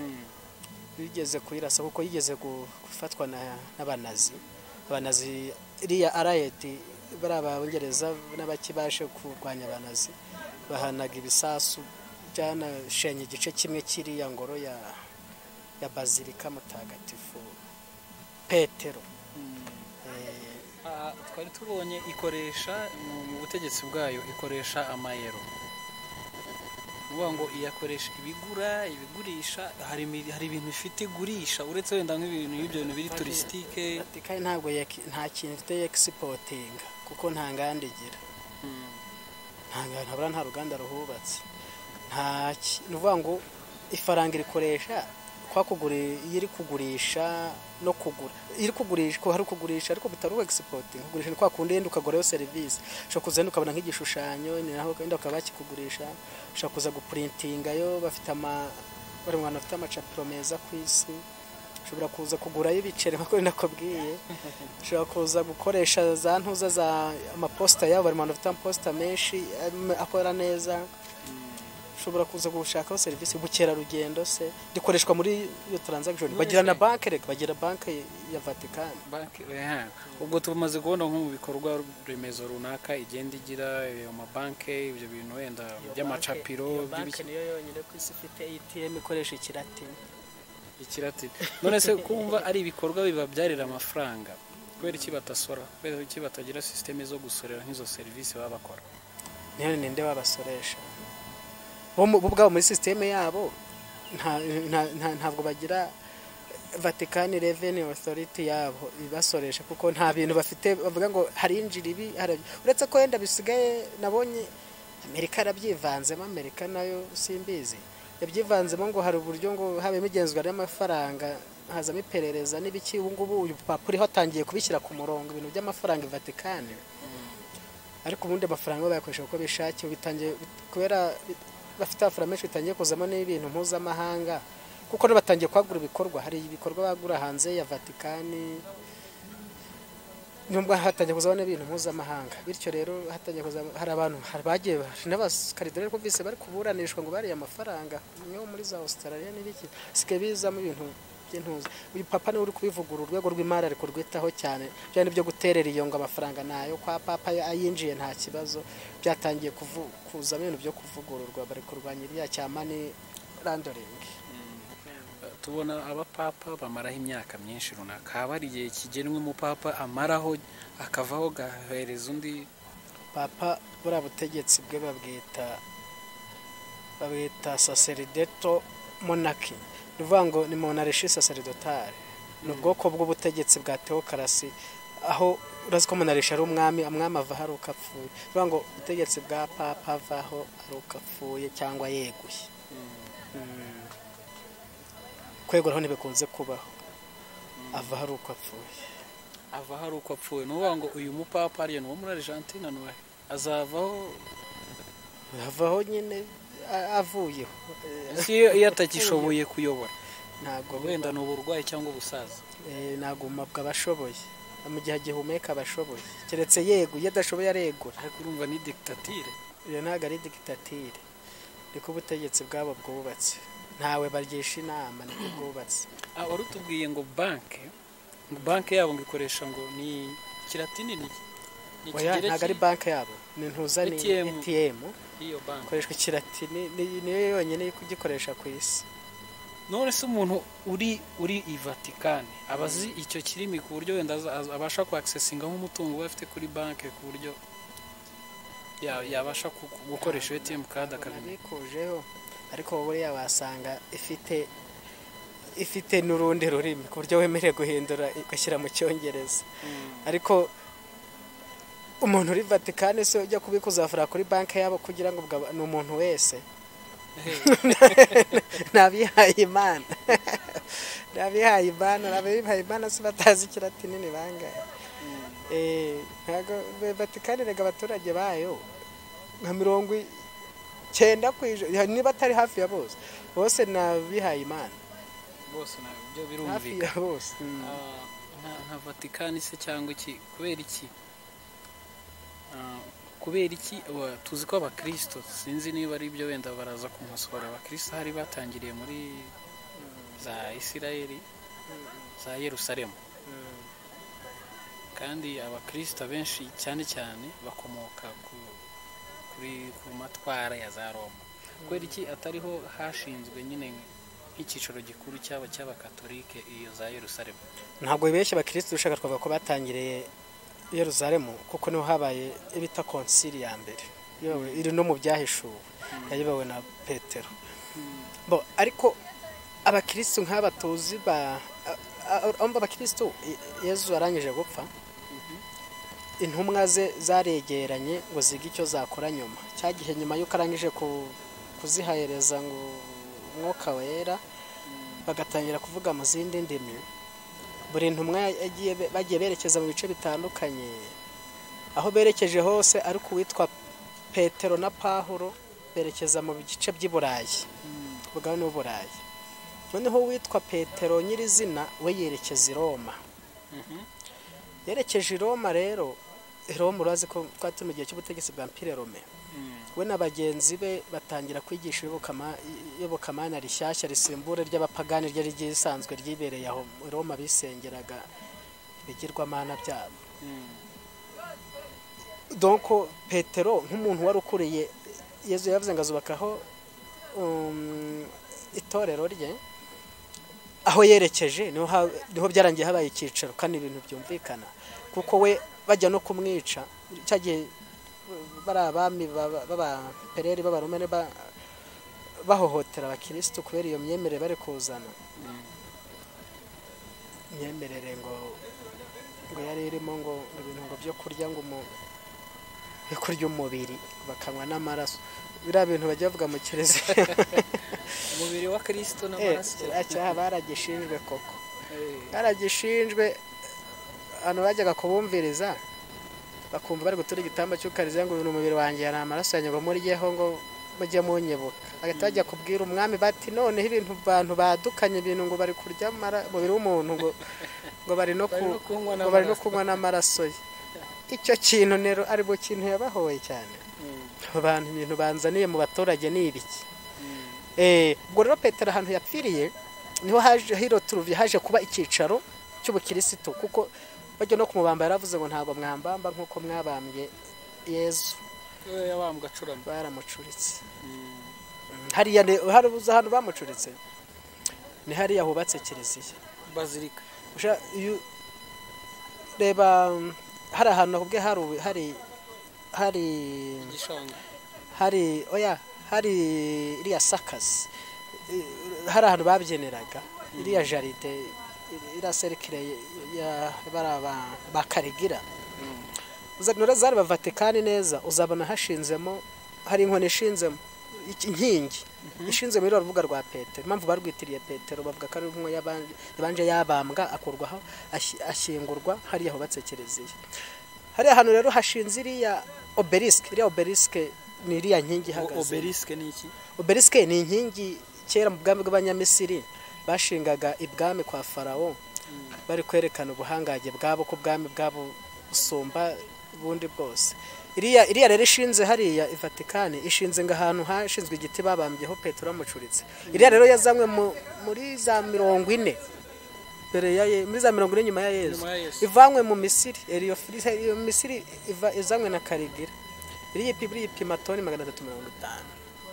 bigeze kuyirasa kuko yigeze gu- gufatwa na- n'abanazi. Abanazi iriya arayedi bari abongereza n'abakibashe kurwanya abanazi, bahanaga ibisasu byanashenye igice kimwe kiriya ngoro ya ya bazilika mutagatifu Petero. Eh, Ah, twari tubonye ikoresha mu- mu butegetsi bwayo ikoresha amayero. Uvuga ngo iyakoresha ibigura ibigurisha, hari imi- hari ibintu ifite igurisha uretse wenda nk'ibintu y'ibyo bintu biri turisitike. Vatikani ntabwo yaki- nta kintu ifite yegisipotinga kuko nta nganda igira, nta nganda, ntabura nta ruganda ruhubatse, nta ki- ni ukuvuga ngo ifaranga irikoresha kwa kugura, iyo iri kugurisha no kugura, iri kugurisha ko hari kugurisha ariko bitari egisipotinga. Kugurisha ni kwa kundi yenda ukagurayo serivisi, ushobora kuza yenda ukabona nk'igishushanyo, ni naho wenda bakaba bakikugurisha. Ushobora kuza gupurintingayo, bafite ama bari mu bantu bafite amacapiro meza ku isi. Ushobora kuza kugurayo ibiceri nk'uko nakubwiye. Ushobora kuza gukoresha za ntuza za amaposita yabo, bari mu bantu bafite amaposita menshi am- akora neza. Ushobora kuza gushakaho serivisi, ubukerarugendo se rikoreshwa muri iyo transaction. Bagira na banke reka bagira banke ya Vatikani. Banki, eh, ubwo tumaze kubona nko mu bikorwa remezo runaka igenda igira ayo mabanke, ibyo bintu wenda by'amacapiro Iyo banke by'ibiki- niyo yonyine ku isi ifite A T M ikoresha ikilatini. ikirati. None se kumva ari ibikorwa bibabyarira amafaranga, kubera iki batasora, kubera iki batagira systeme zo gusorera nk'izo serivisi baba bakora? Niyo ninde wabasoresha bo mu- bo ubwabo muri systeme yabo, nta nta- nta- ntabwo bagira Vatican Revenue Authority yabo ibasoresha, kuko nta bintu bafite bavuga ngo harinjira ibi hari- uretse ko yenda bisigaye nabonye Amerika yarabyivanzemo. Amerika nayo simbizi yabyivanzemo, ngo hari uburyo ngo habemo igenzura ry'amafaranga, hazamo iperereza n'ibiki. Ubu ngubu uyu papuro hatangiye kubishyira ku murongo ibintu by'amafaranga i Vatican, ariko ubundi amafaranga bayakoresha uko bishakiye. Bitangiye kubera bafite amafaranga menshi, bitangiye kuzamo n'ibintu mpuzamahanga, kuko no batangiye kwagura ibikorwa. Hari ibikorwa bagura hanze ya Vatican, nubwo hatangiye kuzamo n'ibintu mpuzamahanga. Bityo rero hatangiye kuzamo, hari abantu hari bagiye n'abakaridinali ko bise bari kuburanishwa ngo bariye amafaranga yo muri za Australia n'ibiki, sike bizamo ibintu by'intuza uyu papa niwe uri kubivugura urwego rw'imari ariko rwitaho cyane bya byo guterera iyo ngo amafaranga nayo kwa papa ayinjiye nta kibazo byatangiye kuzamo ibintu byo kuvugururwa bari kurwanya iriya cya money laundering. Tubona abapapa bamaraho imyaka myinshi runaka haba hari igihe kigenwe umupapa amaraho akavaho gahereza undi. Papa buriya butegetsi bwe babwita babwita sacerdotal monarchy, ni ukuvuga ngo ni monarchie sacerdotale, ni ubwoko bw'ubutegetsi bwa theocracy aho urazi ko monarchie ari umwami umwami ava hari ukapfuye, ni ukuvuga ngo ubutegetsi bwa papa avaho ari ukapfuye cyangwa yeguye. Kweguraho ntibikunze kubaho, ava hari uko apfuye ava hari uko apfuye ni ukuvuga ngo uyu mupapa ariyo wo muri Argentina n'uwahe azavaho avaho nyine avuyeho iyo atagishoboye kuyobora ntabwo wenda ni uburwayi cyangwa ubusaza ntabwo umabwa abashoboye mu gihe agihumeka abashoboye keretse yeguye adashoboye aregura. ariko urumva ni dictature. iyo ntabwo ari dictature, niko ubutegetsi bwabo bwubatse, ntawe bagisha inama niko bwubatse. wari utubwiye ngo banki banki yabo ngo ikoresha ngo ni kiratini ni oya ntabwo ari banki yabo ni ntuza ni A T M iyo banki ikoreshwa kiratini niyo yonyine yo kugikoresha ku isi. none se umuntu uri uri i Vatican abazi icyo kirimi ku buryo wenda abasha ku accessinga nk'umutungo bafite kuri banki ku buryo yabasha gukoresha A T M card akabikujeho, ariko buriya wasanga ifite ifite n'urundi rurimi ku buryo wemerewe guhindura igashyira mu cyongereza. ariko umuntu uri Vatican se ujya kubikuza afara kuri banki yabo kugira ngo ni umuntu wese nabihaye Imana nabihaye Imana nabihaye Imana se batazi kiratini ni bangahe. eh ntago Vatican rega abaturage bayo nka mirongo icyenda kwijana niba atari hafi ya bose bose nabihaye Imana bose nabyo birumvika hafi ya bose. nka Vatican se cyangwa iki kubera iki kubera iki tuzi ko abakristo sinzi niba ari byo wenda baraza kumusora abakristo hari batangiriye muri za Isirayeli za Yerusalemu kandi abakristo benshi cyane cyane bakomoka kuri ku matwara ya za Roma. kubera iki atariho hashinzwe nyine nk'ikiciro gikuru cyaba cy'abakatolike iyo za Yerusalemu? Ntabwo bibeshye abakristo ushaka twavuga ko batangiriye Yerusalemu kuko niho habaye ibita konsili ya mbere yewe iri no mu byahishuwe yayibawe na Petero. bo ariko abakristo nk'aba tuzi ba amba abakristo Yesu arangije gupfa intumwa ze zaregeranye ngo ziga icyo zakora nyuma cyagihe nyuma yuko arangije kuzihahereza ngo umwuka wera bagatangira kuvuga mu zindi ndimi. buri ntumwa yagiye bagiye berekeza mu bice bitandukanye aho berekeje hose ariko witwa Petero na Pawulo berekeza mu bice by'i Burayi ubugabane bw'u Burayi. noneho witwa Petero nyirizina we yerekeza i Roma. yerekeje i Roma rero Roma urazi ko twati mu gihe cy'ubutegetsi bwa Empire Rome we na bagenzi be batangira kwigisha iyobokamana rishyashya risimbura ry'abapagani ryari ryisanzwe ryibereye aho Roma bisengeraga ibigirwamana byabo. donc Petero nk'umuntu wari ukuriye Yesu yavuze ngo azubakaho itorero rye aho yerekeje niho byarangiye habaye icyicaro kandi ibintu byumvikana kuko we bajya no kumwica cyagiye barabami baba pereri b'abaromene bahohotera abakristo kubera iyo myemerere bari kuzana myemerere ngo ngo yari irimo ngo ibintu ngo byo kurya ngo mu kurya umubiri bakanywa n'amaraso bira bintu bajya bavuga mu kiliziya umubiri wa Kristo n'amaraso acyaha baragishinjwe koko baragishinjwe hano bajyaga kubumviriza bakumva bari gutura igitamba cy'ukariza ngo uyu mubiri wanjye yana amaraso yanjye ngo muriyeho ngo mujye munyebuka agahita bajya kubwira umwami bati noneho ibintu bantu badukanye ibintu ngo bari kurya umubiri w'umuntu ngo ngo bari no ngo bari no kunywa n'amaraso ye. icyo kintu nero ari bo kintu yabahoye cyane abantu ibintu banzaniye mu baturage ni ibiki. eh ubwo rero Petero ahantu yapfiriye niho haje hiro turuvi haje kuba icyicaro cy'ubukirisitu kuko bajya no kumubamba yaravuze ngo ntabwo mwambamba nk'uko mwabambye Yezu yabambwa acurama baramucuritse hariya hari ahantu bamucuritse ni hariya hubatse kiliziya bazilika reba hari ahantu nakubwiye hari hari hari igishanga hari oya hari iriya sakazi hari ahantu babyeneraga iriya jaride iriya serikire ya baraba bakarigira uzanura zari ba Vatikani neza uzabona hashinzemo hari inkoni ishinzemo inkingi ishinze muri rubuga rwa Petero impamvu barwitiriye Petero bavuga ko ari umwe yabanje yabambwa akurwaho ashyingurwa hariya hubatse kiliziya hariya ahantu rero hashinze iriya obelisk iriya obelisk ni iriya nkingi ihagaze obelisk ni iki obelisk ni inkingi kera mu bwami bw'abanyamisiri bashingaga ibwami kwa Farawo bari kwerekana ubuhangage bwabo ko bwami bwabo usumba bundi bwose iriya iriya rero ishinze hariya i Vatikani ishinze nga ahantu hashinzwe igiti babambyeho Petero amucuritse iriya rero yazanywe muri za mirongo ine mbere ya muri za mirongo ine nyuma ya Yezu ivanywe mu Misiri iyo iyo Misiri izanywe na Karigira iriya ipibiri ipima toni magana atatu mirongo itanu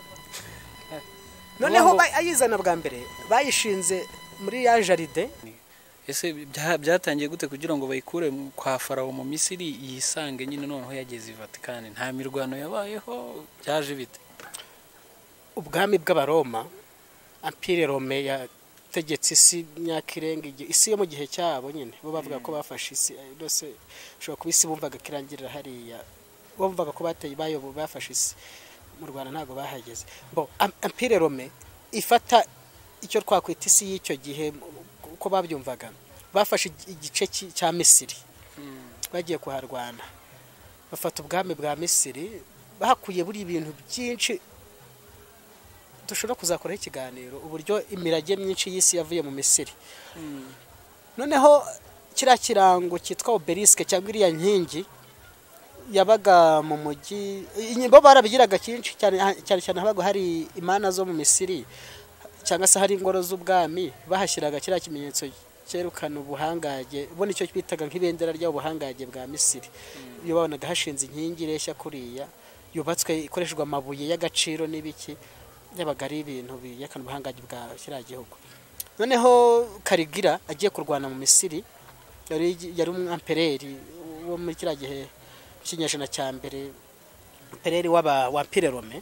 noneho ayizana bwa mbere bayishinze muri ya jaride ese byatangiye gute kugira ngo bayikure kwa Farawo mu Misiri yisange nyine noneho yageze i Vatikani nta mirwano yabayeho byaje bite ubwami bw'abaroma Empire Rome yategetse isi myaka irenga isi yo mu gihe cyabo nyine bo bavuga ko bafashe isi rwose ushobora kuba isi bumvaga kirangirira hariya bumvaga ko bateye bayobo bafashe isi mu Rwanda ntago bahageze bo Empire Rome ifata icyo twakwita isi y'icyo gihe uko babyumvaga bafashe igice cya Misiri bagiye kuharwana bafata ubwami bwa Misiri bahakuye buri ibintu byinshi dushobora kuzakoraho ikiganiro uburyo imirage myinshi y'isi yavuye mu Misiri noneho kiriya kirango cyitwa obelisk cyangwa iriya nkingi yabaga mu mujyi bo barabigiraga cyinshi cyane cyane cyane habaga hari imana zo mu Misiri cyangwa se hari ingoro z'ubwami bahashyiraga kiriya kimenyetso cyerekana ubuhangage ubona icyo bitaga nk'ibendera ry'ubuhangage bwa Misiri iyo babonaga hashinze inkingi ireshya kuriya yubatswe ikoreshwa amabuye y'agaciro n'ibiki yabaga ari ibintu biyekana ubuhangage bwa kiriya gihugu noneho Karigira agiye kurwana mu Misiri yari yari umwampereri wo muri kiriya gihe cy'inyejana cya mbere pereri w'aba wa Empire Rome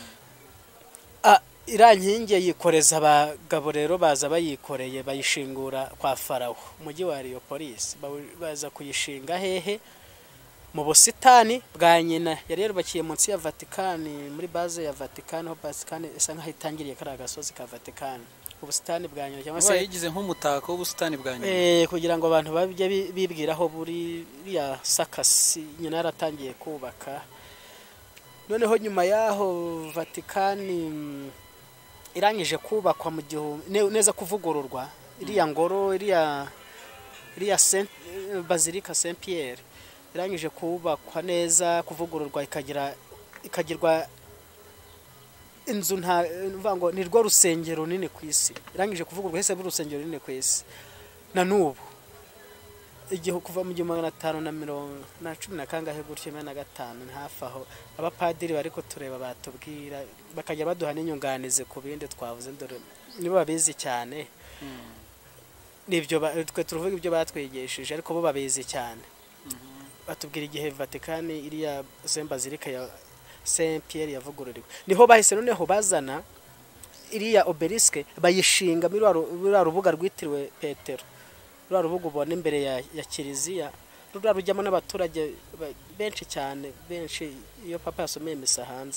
irankingi yikoreza abagabo rero baza bayikoreye bayishingura kwa Farawo umujyi wa Heliopolis baza kuyishinga hehe mu busitani bwa nyina yari yarubakiye munsi ya Vatikani muri base ya Vatikani ho Vatikani isa nkaho itangiriye kari agasozi ka Vatikani ubusitani bwa nyina cyangwa se yagize nk'umutako w'ubusitani bwa nyina eh kugira ngo abantu babye bibwiraho buri ya sakasi nyina yaratangiye kubaka noneho nyuma yaho Vatikani irangije kubakwa mu gihe neza kuvugururwa iriya ngoro iriya iriya Saint Basilica Saint Pierre irangije kubakwa neza kuvugururwa ikagira ikagirwa inzu nta mvango ni rwo rusengero nini ku isi irangije kuvugururwa hese burusengero nini ku isi na nubu igihe kuva mu gihumbi magana atanu na mirongo na cumi na kangahe gutyo na gatanu hafi aho abapadiri bariko tureba batubwira bakajya baduha n'inyunganize ku bindi twavuze ndore nibo babizi cyane nibyo twe turuvuga ibyo batwigishije ariko bo babizi cyane batubwira igihe Vatikani iriya Saint Basilica ya Saint Pierre yavugururiwe niho bahise noneho bazana iriya obelisk bayishinga muri rubuga rwitiriwe Petero rwa rubuga ubona imbere ya ya kiliziya rura rujyamo n'abaturage benshi cyane benshi iyo papa yasomeye misa hanze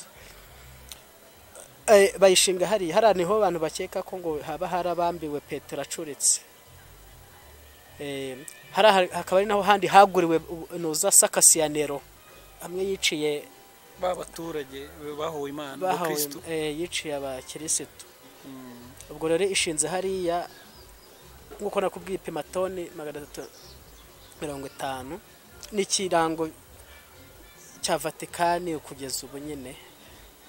eh bayishinga hari hari niho abantu bakeka ko ngo haba harabambiwe Petero acuritse eh hari hakaba ari naho handi haguriwe noza sakasiyanero hamwe yiciye babaturage bahuwe Imana ba Kristo eh yiciye abakirisitu ubwo rero ishinze hariya nguko nakubwiye ipima toni magana atatu mirongo itanu n'ikirango cya Vatikani kugeza ubu nyine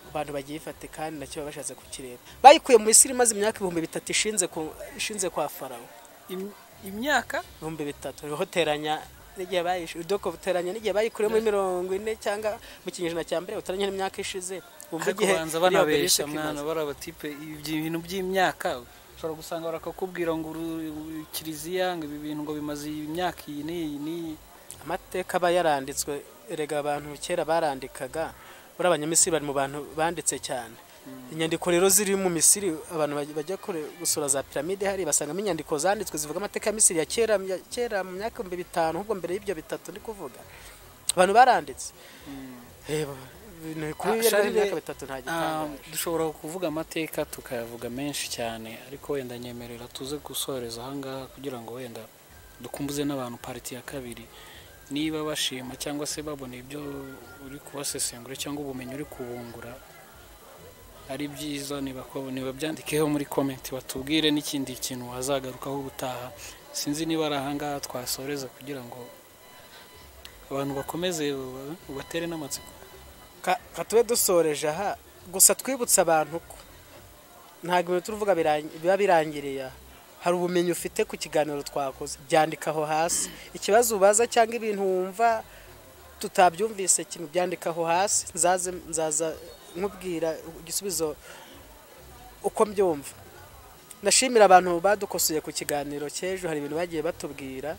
abantu bagiye Vatikani nacyo bashatse kukireba bayikuye mu Misiri maze imyaka ibihumbi bitatu ishinze ku ishinze kwa Farawo imyaka ibihumbi bitatu hoteranya n'igihe bayishe udoko buteranya n'igihe bayikure muri mirongo ine cyangwa mu kinyejana cya mbere utaranya n'imyaka ishize umva igihe banabesha mwana barabatipe ibintu by'imyaka ushobora gusanga barakakubwira ngo kiliziya ngo ibi bintu ngo bimaze imyaka iyi n'iyi n'iyi amateka aba yaranditswe erega abantu kera barandikaga buri abanyamisiri bari mu bantu banditse cyane inyandiko rero ziri mu Misiri abantu bajya kure gusura za piramide hari basangamo inyandiko zanditswe zivuga amateka ya Misiri ya kera kera mu myaka bitanu ahubwo mbere y'ibyo bitatu ndi kuvuga abantu baranditse reba kuri imyaka bitatu nta gitangaje dushobora kuvuga amateka tukayavuga menshi cyane ariko wenda nyemerera tuze gusoreza aha ngaha kugira ngo wenda dukumbuze n'abantu pariti ya kabiri niba bashima cyangwa se babona ibyo uri kubasesengura cyangwa ubumenyi uri kubungura ari byiza niba byandikeho muri comment batubwire n'ikindi kintu wazagarukaho ubutaha sinzi niba ari aha ngaha twasoreza kugira ngo abantu bakomeze ubatere n'amatsiko katube dusoreje aha gusa twibutsa abantu ko ntabwo ibintu turuvuga biba birangiriye hari ubumenyi ufite ku kiganiro twakoze byandikaho hasi ikibazo ubaza cyangwa ibintu wumva tutabyumvise kimwe byandikaho hasi nzaze nzaza nkubwira igisubizo uko mbyumva ndashimira abantu badukosoye ku kiganiro cyejo hari ibintu bagiye batubwira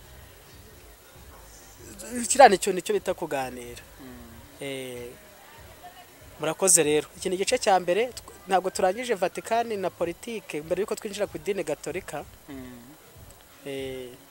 kirane cyo nicyo bita kuganira eh murakoze rero iki ni igice cya mbere ntabwo turangije Vatikani na politike mbere yuko twinjira ku idini gatolika eh